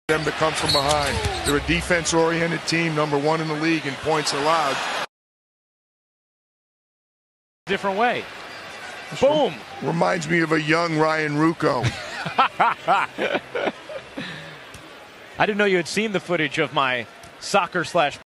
them to come from behind. They're a defense-oriented team, #1 in the league in points allowed. Different way. Boom. Reminds me of a young Ryan Ruocco. I didn't know you had seen the footage of my soccer/.